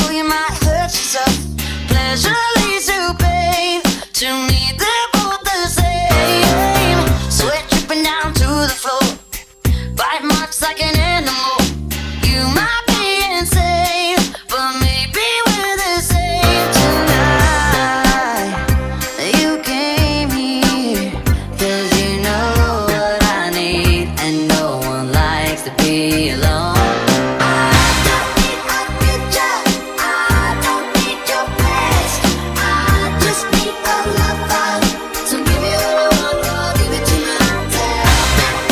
careful, you might hurt yourself. Pleasure leads to pain. To me, they're both the same. Sweat dripping down to the floor. Bite marks like an animal. You might be insane, but maybe we're the same tonight. You came here 'cause you know what I need, and no one likes to be alone. I don't need a future, I don't need your past. I just need a lover, so give me what I want, I'll give it to myself.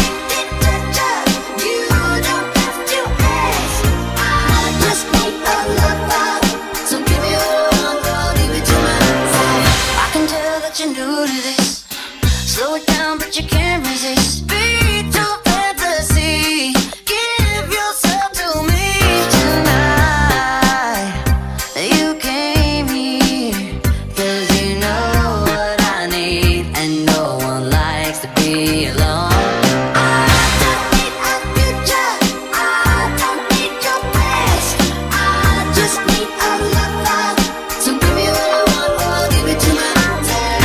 You don't have to ask. I just need a lover, so give me what I want, I'll give it to myself. I can tell that you're new to this. Slow it down, but you can't resist. Beat your fantasy. Give yourself to me tonight. You came here 'cause you know what I need, and no one likes to be alone. I don't need a future, I don't need your past. I just need a lover, so give me what I want, I'll give it to myself.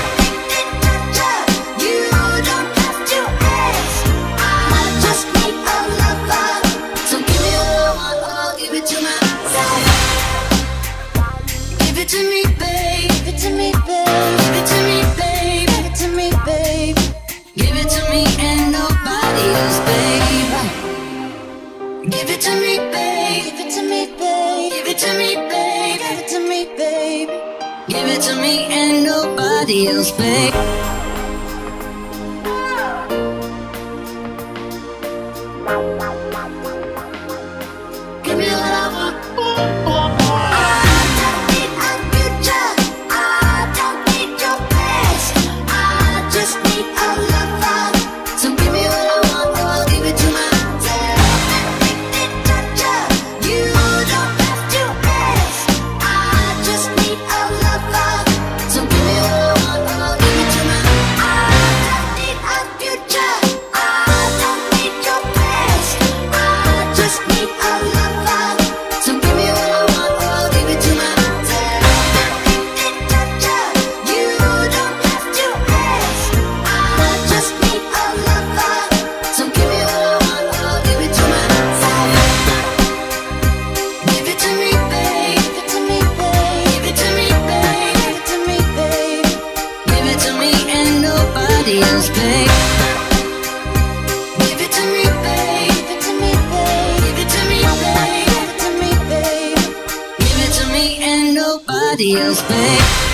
You don't have to ask. I just need a lover, so give me what I want, I'll give it to myself. Give it to me, babe. Give it to me, babe. Give it to me, babe. Give it to me, babe. Give it to me and nobody else, babe. Give it to me, babe. Give it to me, babe. Give it to me, babe. Give it to me, babe. Give it to me and nobody else, babe. Give me what I want. I don't need a future, I don't need your past. I just need a lover, so give me what I want, I'll give it to myself. You don't have to ask. I just need a lover, so give me what I want, I'll give it to myself. I don't need a future, I don't need your past. I just need a lover, so give me what I want, I'll give it to myself. You don't have to ask. I just need a lover, so give me what I want, I'll give it to myself. Give it to me, babe. Give it to me, babe. Give it to me, babe. Give it to me, babe. Give it to me and nobody else, babe. Give it to me, babe. Give it to me, babe. Give it to me, babe. Give it to me, babe. Give it to me and nobody else, babe.